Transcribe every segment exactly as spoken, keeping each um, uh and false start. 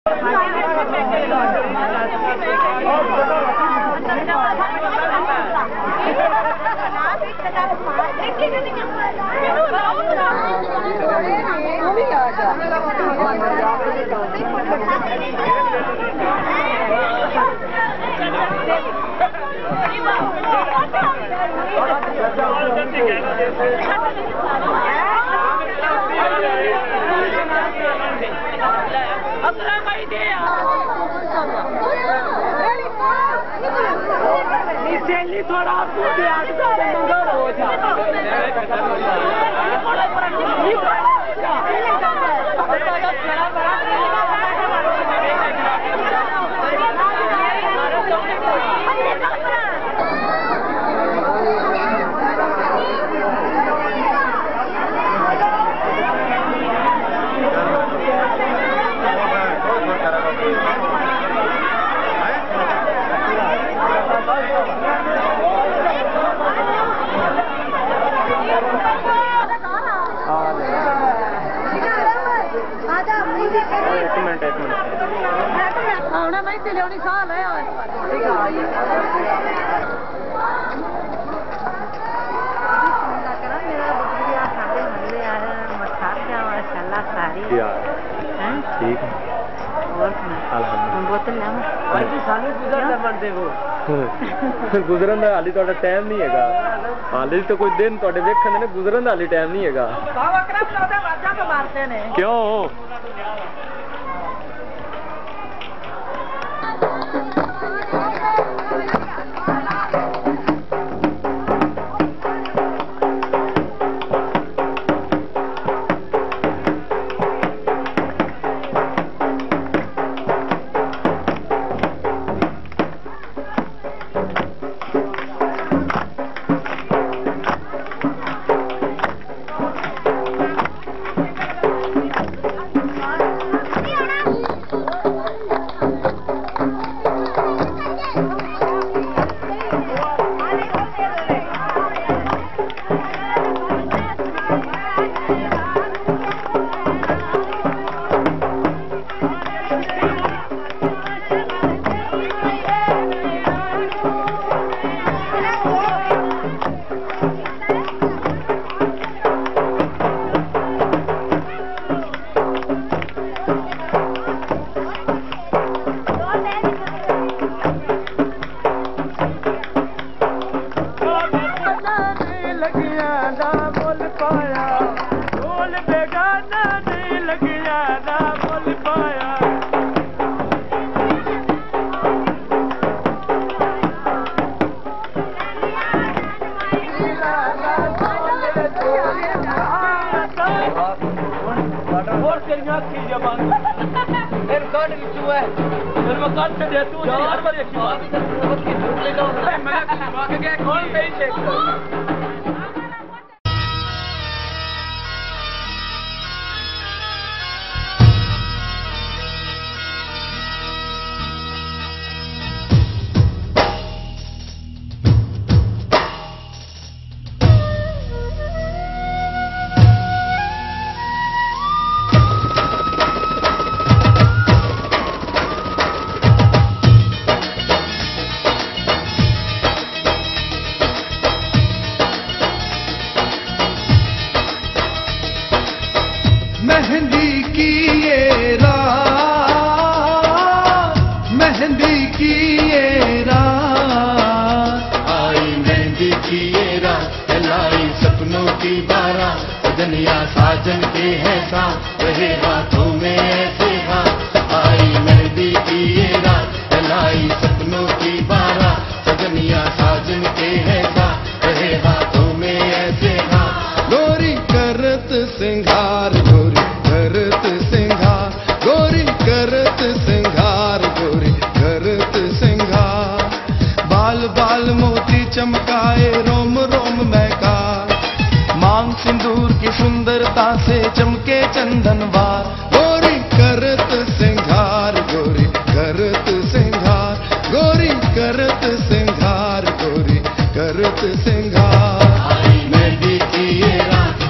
थोड़ा आपको भी आठ मंगल हो गुजरन का हाली थोड़ा टाइम नहीं है, हाली तो कोई दिन थोड़े वेखने ने गुजरन का हाली टाइम नहीं है। क्यों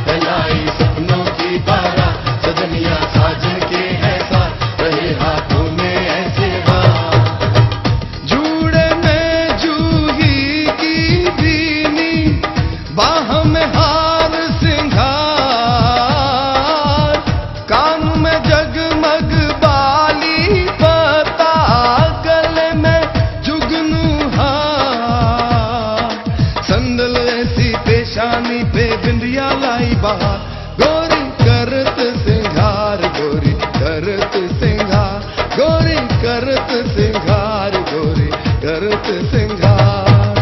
सजनिया साजन के ऐसा रहे हाथों सिंगार गोरी करत सिंगार।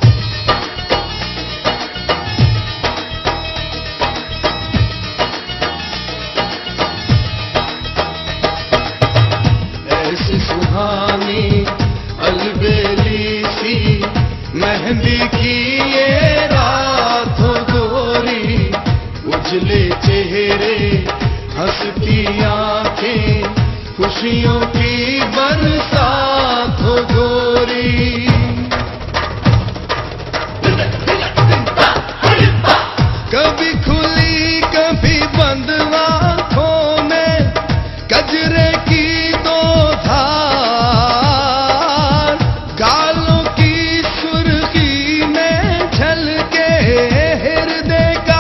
ऐसी सुहानी अलबेली सी मेहंदी की ये रातों गोरी, उजले चेहरे हंसती आंखें खुशियों की बरसात हो गोरी। कभी खुली कभी बंद आंखों में गजरे की दो धार, गालों की सुर्खी में झलके हृदय का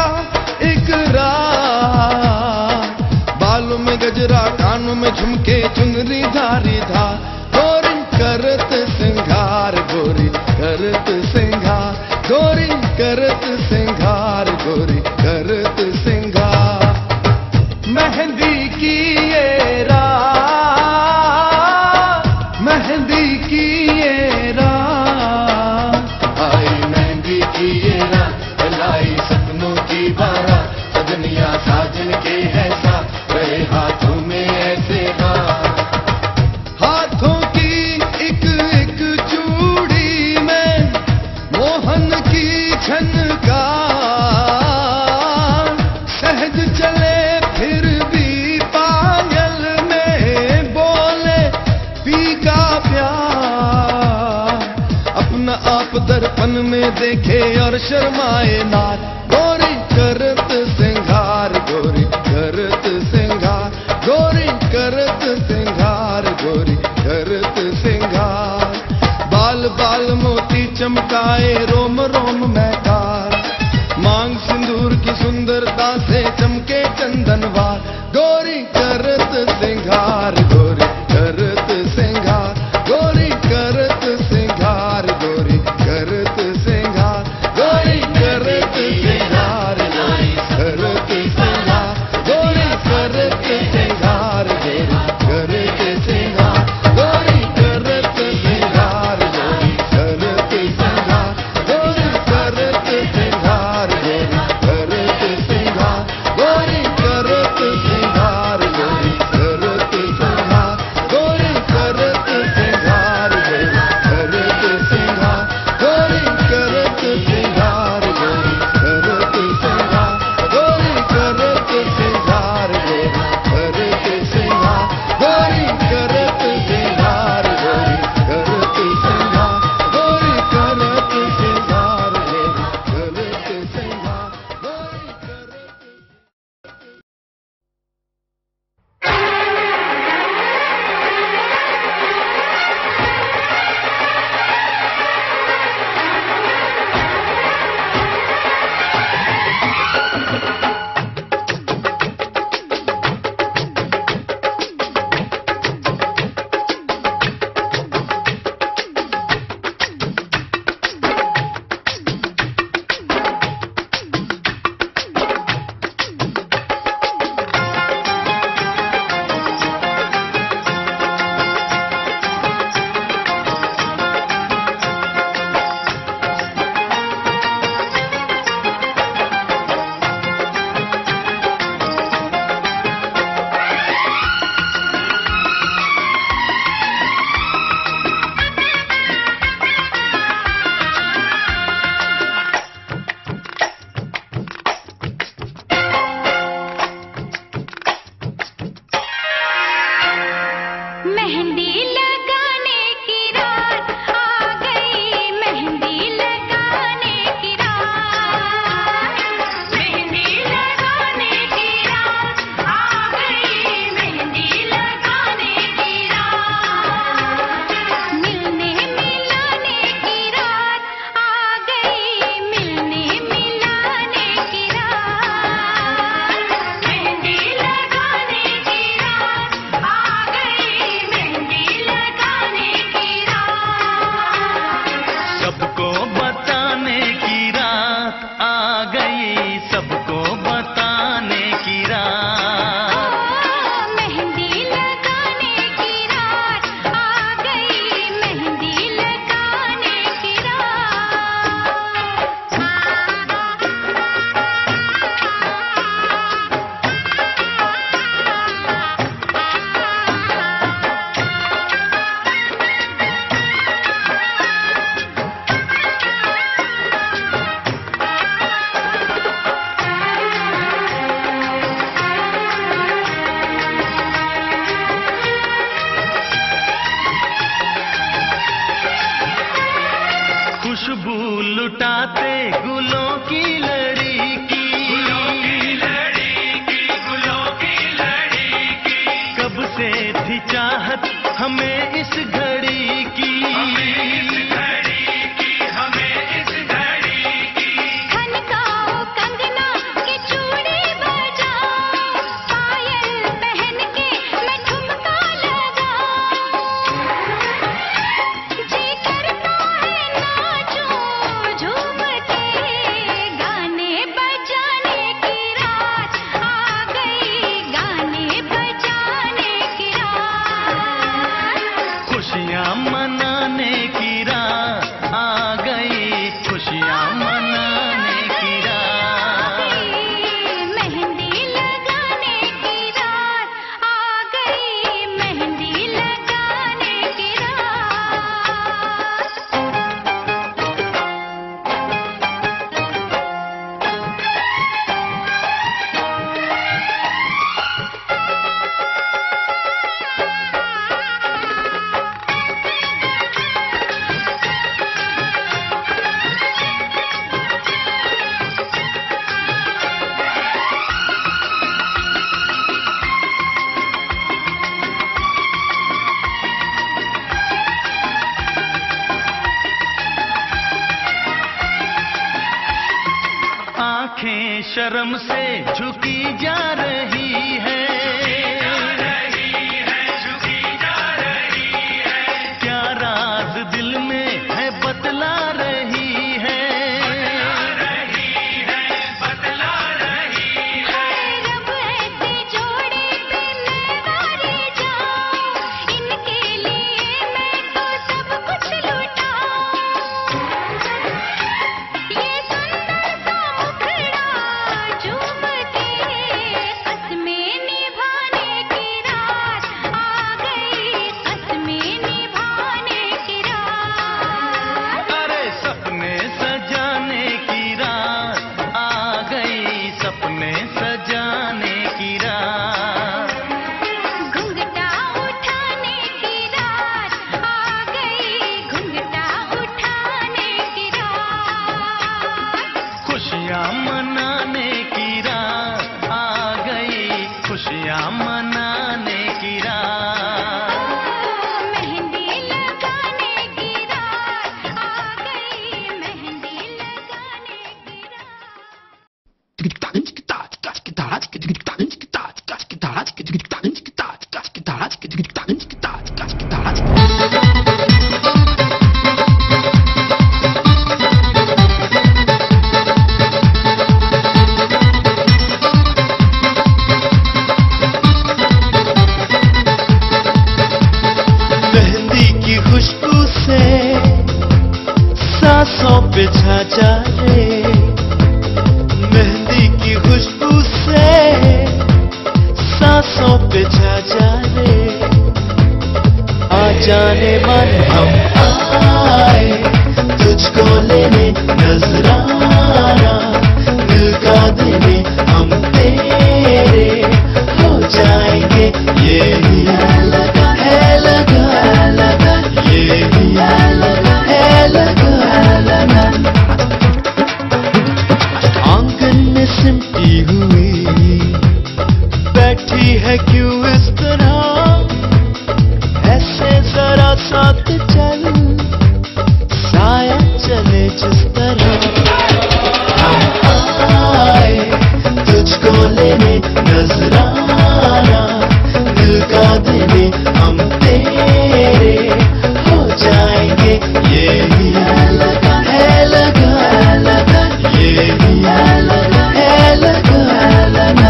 इकरार। बालों में गजरा कानों में झुमके चुनरी धारी धार, गोरी करत सिंगार गोरी करत सिंगार, गोरी करत सिंगार गोरी करत सिंगार। मेहंदी की ये रात, मेहंदी की ये रात, आई मेहंदी की ये रात, लाई सपनों की बारात, सजनिया साजन के है साथ, रहे हाथों में ऐसे हाथ। हाथों की एक एक चूड़ी में मोहन की झनकार, सहज चले फिर भी पायल में बोले पी का प्यार। अपना आप दर्पण में देखे और शर्माए नार, गोरी करत सिंगार गोरी करत सिंगार, गोरी करत सिंगार गोरी करत सिंगार। बाल बाल मोती चमकाए रोम रोम महकार, मांग सिंदूर की सुंदरता से चमके चंदनवार, गोरी करत सिंगार गोरी करत सिंगार, गोरी करत सिंगार गोरी करत सिंगार, गोरी करत सिंगार गोरी करत सिंगार, गोरी करत सिंगार गोरी करत सिंगार, गोरी करत सिंगार गोरी करत सिंगार, गोरी करत सिंगार गोरी करत सिंगार, गोरी करत सिंगार गोरी करत सिंगार, गोरी करत सिंगार गोरी करत सिंगार, गोरी करत सिंगार गोरी करत सिंगार, गोरी करत सिंगार गोरी करत सिंगार, गोरी करत सिंगार गोरी करत सिंगार, गोरी करत सिंगार गोरी करत सिंगार, गोरी करत। मेहंदी लुटाते गुलों की लड़ी की, गुलों की लड़ी की, गुलों की लड़ी की। कब से थी चाहत हमें इस घड़ी की, हमें इस घड़ी की, हमें इस घड़ी की। खनकाओ कंगना के चूड़ी बजाओ, पायल पहन के मैं ठुमका लगाऊं। जी करता है नाचूं झूम के, गाने बजाने की रात आ गई, गाने बजाने की रात। खुशियाँ मनाने की रात आ गई, खुशियाँ मनाने की रात। मेहंदी लगाने की रात आ गई, मेहंदी लगाने की रात। आंखें शर्म से झुकी जा रही है, झुकी जा रही है। क्या राज दिल में है बतला रही है, बतला रही है। रब ऐसे जोड़े पे मैं वारी जाऊं, इनके लिए मैं तो सब कुछ लुटाऊं। ये सुंदर सा मुखड़ा चूम के, कसमें निभाने की रात आ गई, कसमें निभाने की रात। अरे सपने सजाने की रात आ गई, सपने सजाने की रात। घुंघटा उठाने की रात आ गई, घुंघटा उठाने की रात। खुशियाँ मनाने की रात आ गई, खुशियाँ मनाने की रात। मेहंदी लगाने की रात आ गई, मेहंदी लगाने की रात। मेहंदी की खुशबू से सांसों पे छा जा रे, मेहंदी की खुशबू से सांसों पे छा जा रे। आ जाने मन हम आए तुझको लेने, नजराना दिल का देने हम तेरे हो जाएंगे। ये भी लगा है, लगा है, लगा, ये भी लगा है, लगा है, लगा। आंगन में सिमटी हुई बैठी है क्यों इस तरह, ऐसे जरा साथ चल, साया चले जिस तरह। हम आए तुझको लेने, नजराना दिल का देने हम तेरे हो जाएंगे। ये भी लगा है, लगा है, लगा, ये भी लगा है, लगा है, लगा।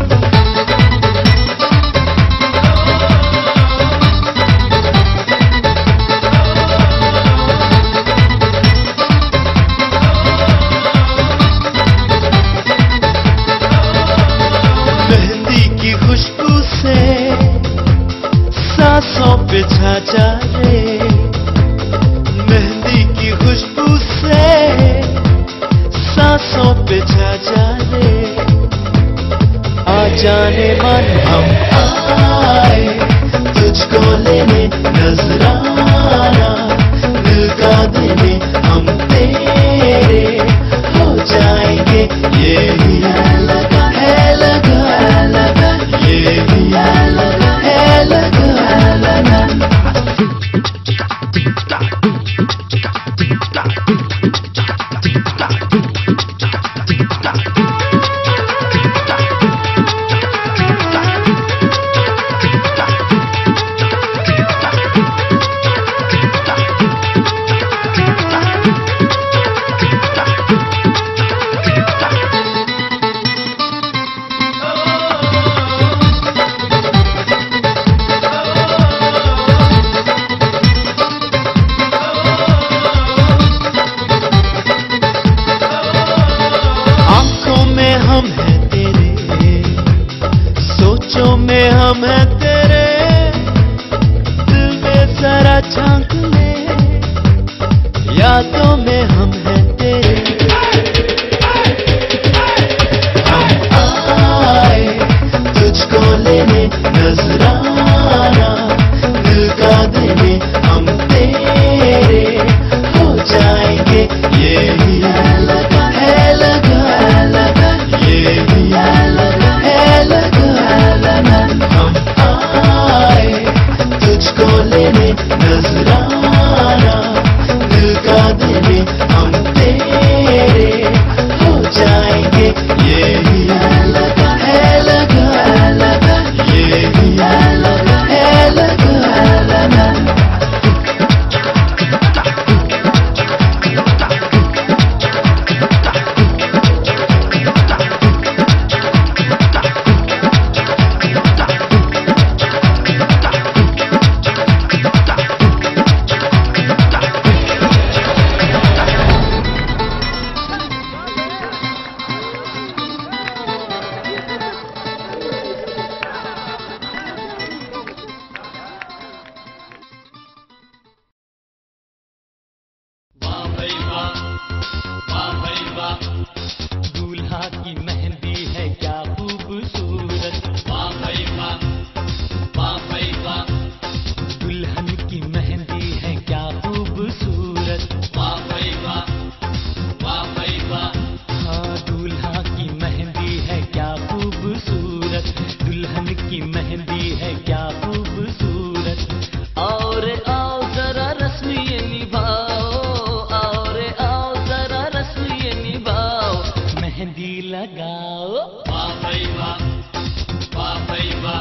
मेहंदी की खुशबू से सांसों पे छा जा रे, मेहंदी की खुशबू से सांसों पे छा जा रे। आ जाने मन हम आए तुझको लेने, नजराना दिल का देने हम तेरे झांक ले, यादों में हम हैं तेरे। हम आए तुझको लेने नजराना, दिल का देने हम तेरे हो जाएंगे। ये भी है लगा है लगा लगा, ये भी है लगा है लगा लगा। हम आए तुझको लेने नजराना, दिल का देने हम तेरे हो जाएंगे। ये भी है लगा है लगा लगा, ये भी है लगा है लगा लगा। दूल्हा की मेहंदी है क्या खूबसूरत, वाह भाई वाह, वाह भाई वाह। दुल्हन की मेहंदी है क्या खूबसूरत, वाह भाई वाह, वाह भाई वाह। हाँ दूल्हा की मेहंदी है क्या खूबसूरत, दुल्हन की मेहंदी है क्या खूबसूरत। और आओ जरा रस्म ये निभाओ, और आओ जरा रस्म ये निभाओ, मेहंदी लगाओ, वाह भाई वाह, वाह भाई वाह।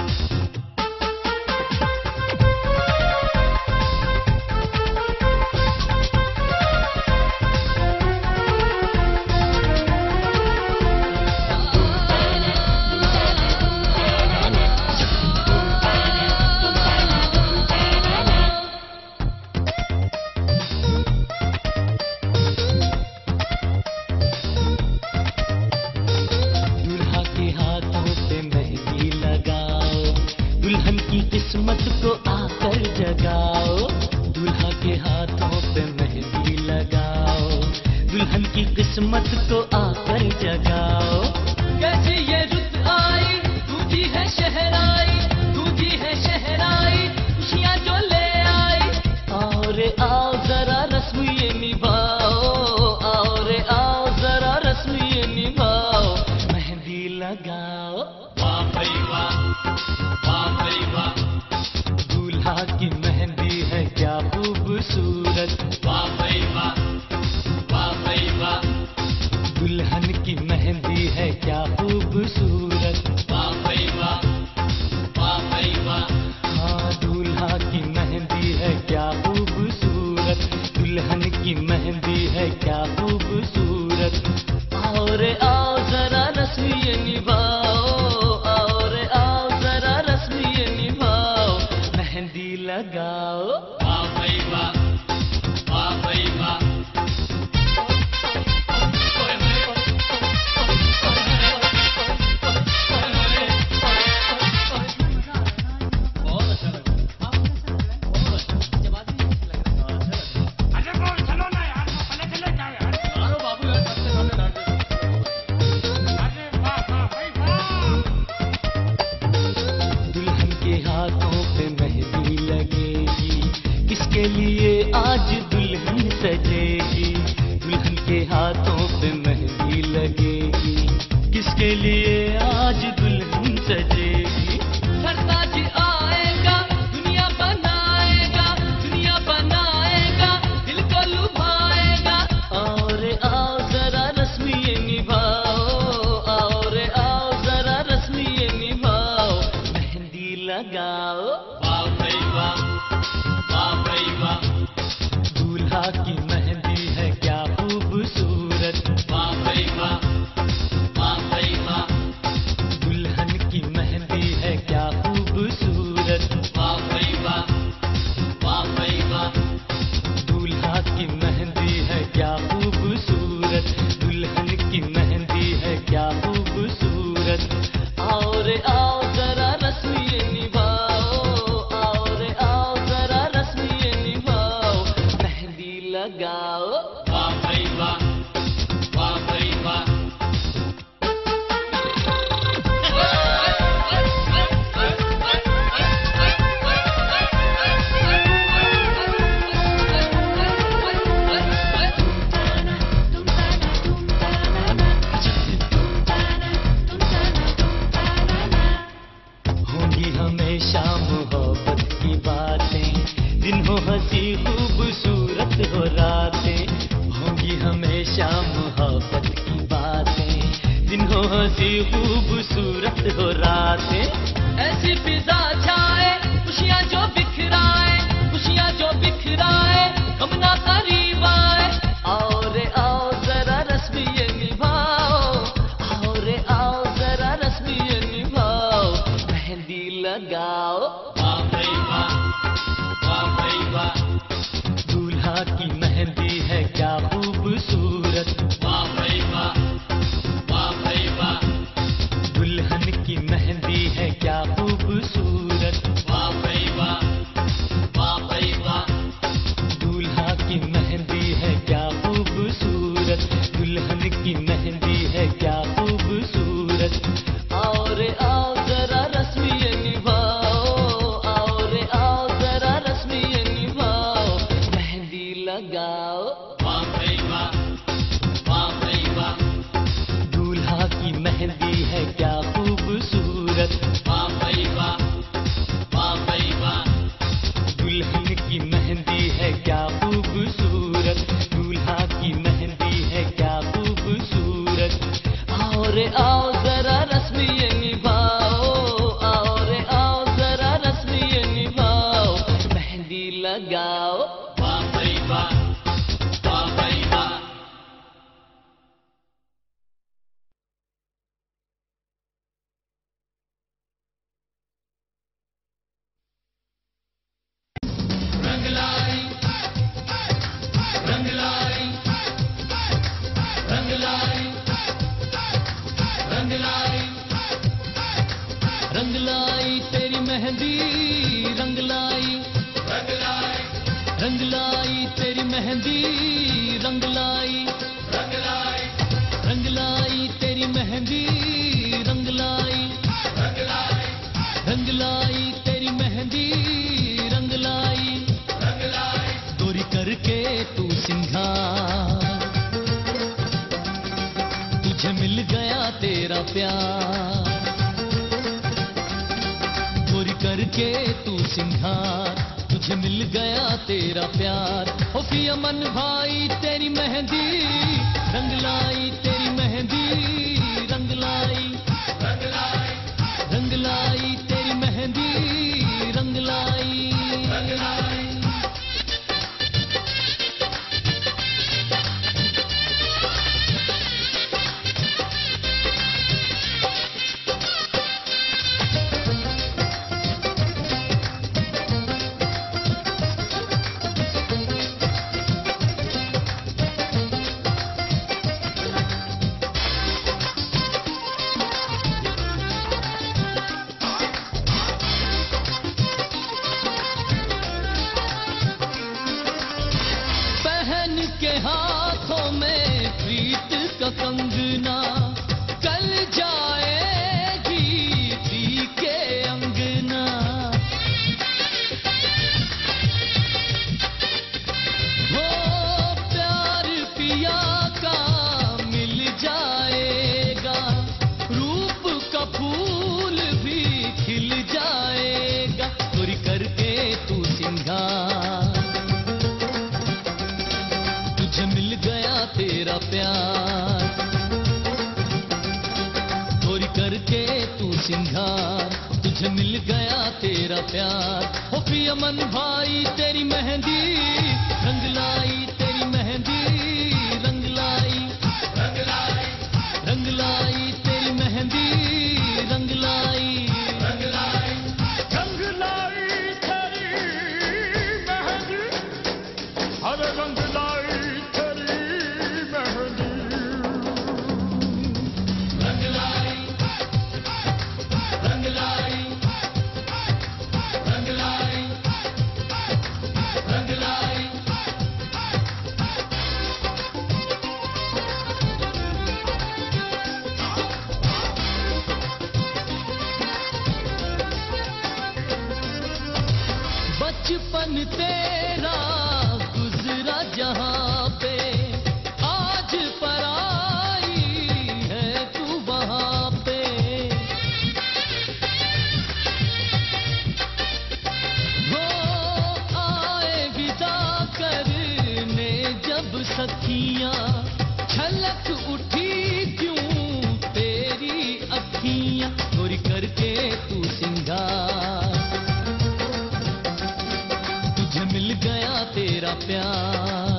दूल्हा के हाथों पे मेहंदी लगाओ, दुल्हन की किस्मत को आकर जगाओ। दूल्हा के हाथों पे मेहंदी लगाओ, दुल्हन की किस्मत को आकर जगाओ। कैसी ये रुत आई, दूजी है शहराई, दूजी है शहराई, खुशियाँ जो ले आई। और आओ जरा रस्म ये निभाओ, और आओ जरा रस्म ये निभाओ, मेहंदी लगाओ, वाह भाई वाह, वाह भाई वाह। दूल्हा की मेहंदी है क्या खूबसूरत, वाह भाई वाह, वाह भाई वाह। दुल्हन की मेहंदी है क्या खूबसूरत, वाह भाई वाह, वाह भाई वाह। हाँ दूल्हा की मेहंदी है क्या खूबसूरत, दुल्हन की मेहंदी है क्या खूबसूरत। और आओ जरा रस्म ये निभाओ, और आओ जरा रस्म ये निभाओ, मेहंदी लगाओ, वाह भाई वाह, वाह भाई वाह। दुल्हन के हाथों पे मेहंदी लगेगी, किसके लिए आज दुल्हन सजेगी। दुल्हन के हाथों पे मेहंदी लगेगी, किसके लिए आज दुल्हन सजेगी। सरताज आएगा, दुनिया बनाएगा, दुनिया बनाएगा, दिल को लुभाएगा। और आओ जरा रस्म ये निभाओ, और आओ जरा रस्म ये निभाओ, मेहंदी लगाओ, वाह भाई वाह, वाह भाई वाह। दूल्हा की मेहंदी लगाओ। वाह भाई वाह, वाह भाई वाह। होंगी हमेशा मोहब्बत की बातें, दिन हो हंसी खूबसूरत हो रातें। होंगी हमेशा मोहब्बत की बातें, दिन हो हंसी खूबसूरत हो रातें। ऐसी फिजा छाए खुशियाँ जो बिखराए, खुशियाँ जो बिखराए, हम ना करीब आए। आओ रे आओ जरा रस्म ये निभाओ, आओ रे आओ जरा रस्म ये निभाओ, मेहंदी लगाओ। वाह भाई वाह, वाह भाई वाह। दूल्हा की मेहंदी है क्या खूबसूरत। वाह भाई वाह, वाह भाई वाह। दुल्हन की मेहंदी है क्या खूबसूरत। वाह भाई वाह, वाह भाई वाह। दूल्हा की मेहंदी है क्या खूबसूरत, दुल्हन की मेहंदी है क्या खूबसूरत। आओ रे आओ जरा रस्म ये निभाओ, आओ रे आओ जरा रस्म ये निभाओ, मेहंदी लगाओ। वाह भाई वाह, वाह भाई वाह। दूल्हा की मेहंदी है क्या खूबसूरत। वाह भाई वाह, वाह भाई वाह। दुल्हन की मेहंदी है क्या खूबसूरत, दूल्हा की मेहंदी है क्या खूबसूरत। आओ रे आओ जरा रस्म ये निभाओ, आओ रे आओ जरा रस्म ये निभाओ, मेहंदी लगाओ। वाह भाई वाह, वाह भाई वाह। रंग लाई, रंग लाई, रंग लाई, रंग लाई, रंग लाई तेरी मेहंदी, रंग लाई, रंग लाई, रंग लाई तेरी मेहंदी, रंग लाई, रंग लाई, रंग लाई तेरी मेहंदी, रंग लाई, रंग लाई, रंग लाई तेरी मेहंदी, रंग लाई, रंग लाई। गोरी करके तू सिंगार, तुझे मिल गया तेरा प्यार। गोरी करके तू सिंगार, तुझे मिल गया तेरा प्यार। ओ फिया मन भाई तेरी मेहंदी, रंग लाई तेरी मेहंदी, रंग लाई, रंग लाई, रंग लाई तेरी मेहंदी, रंग लाई, रंग लाई। पहन के हाथों में प्रीत का कंगना, कल जाएगी पी के अंगना। हो प्यार पिया का मिल जाएगा, रूप का फूल भी खिल जाएगा। गोरी करके तू सिंगार, तुझे मिल गया तेरा प्यार। गोरी करके तू सिंगार, तुझे मिल गया तेरा प्यार। हो पिया मन भाई तेरी मेहंदी, रंग लाई तेरी मेहंदी, रंग लाई, रंग लाई, रंग लाई तेरी मेहंदी, रंग लाई, रंग लाई, रंग लाई तेरी मेहंदी, हरे रंग लाई तेरी मेहंदी, रंग लाई, रंग लाई, रंग लाई, बचपन तेरा गुजरा जहां पे, आज पराई है तू वहां पे। हो आए विदा करने जब सखियां, छलक उठी क्यों तेरी अखियां, गोरी करके तू सिंगार, तुझे मिल गया तेरा प्यार,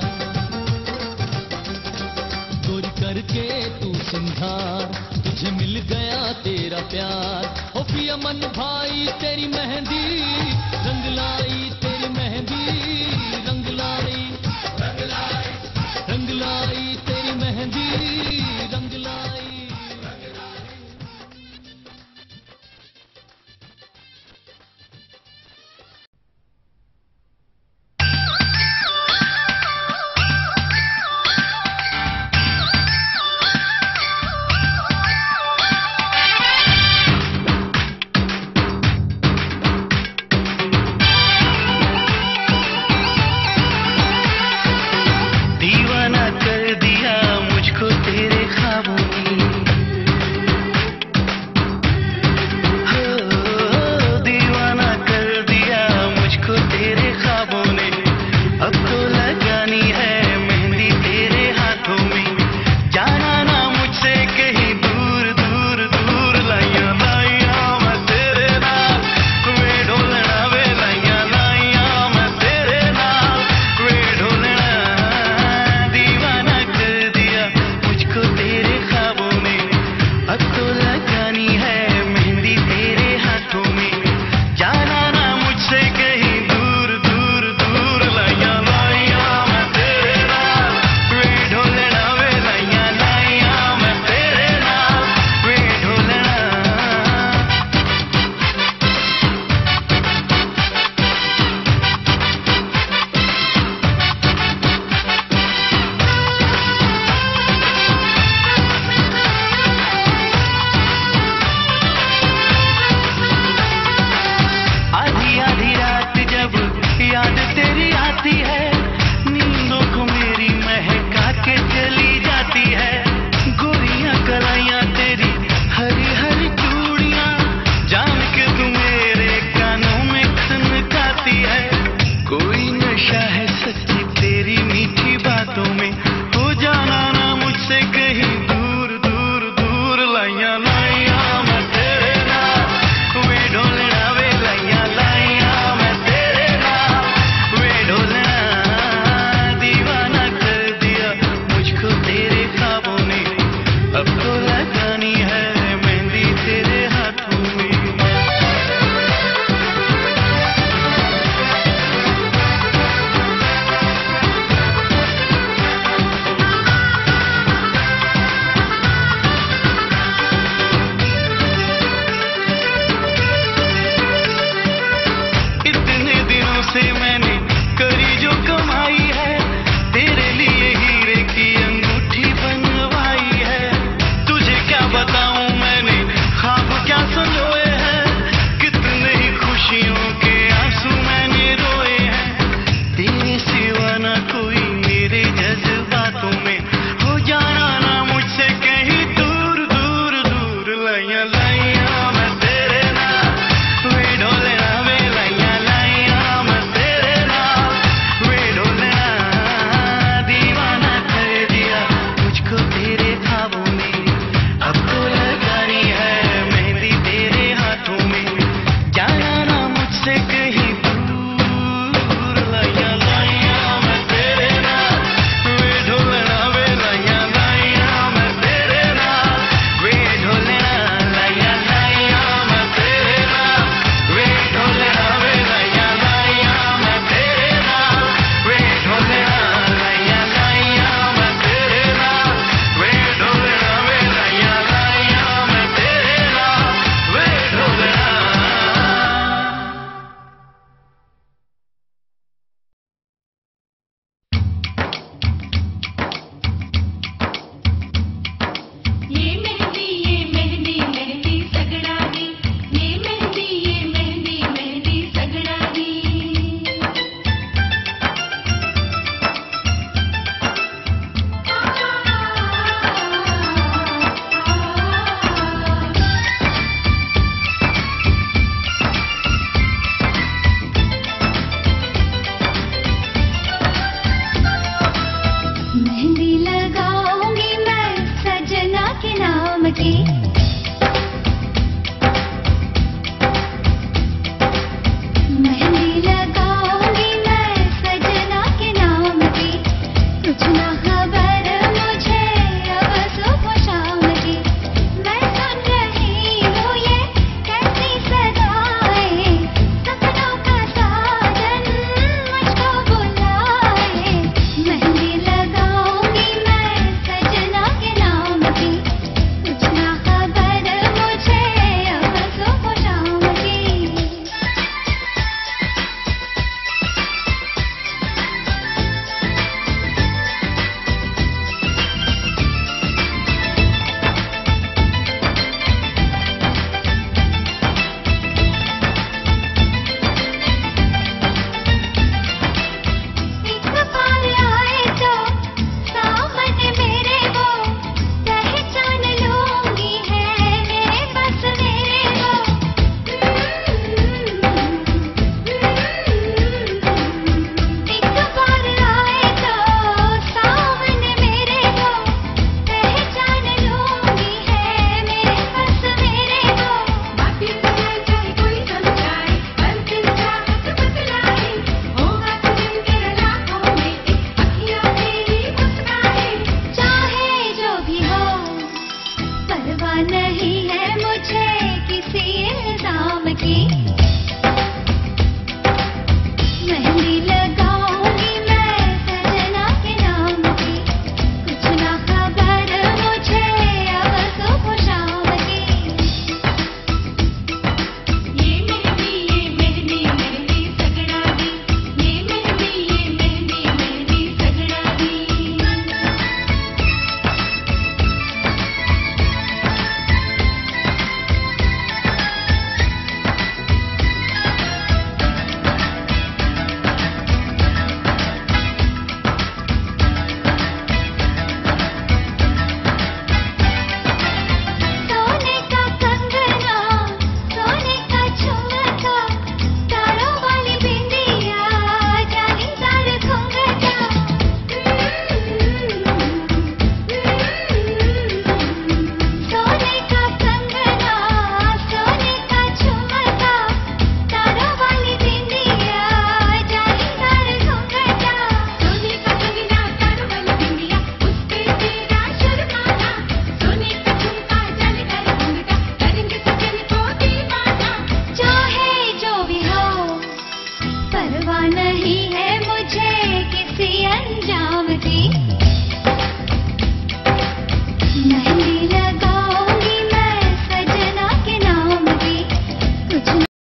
गोरी करके तू सिंगार, तुझे मिल गया तेरा प्यार। हो पिया मन भाई तेरी मेहंदी, रंग लाई तेरी मेहंदी, रंग लाई रंग लाई तेरी मेहंदी, रंग लाई। दीवाना कर दिया मुझको तेरे ख्वाबों ने, हो दीवाना कर दिया मुझको तेरे ख्वाबों ने, अब तो लगानी है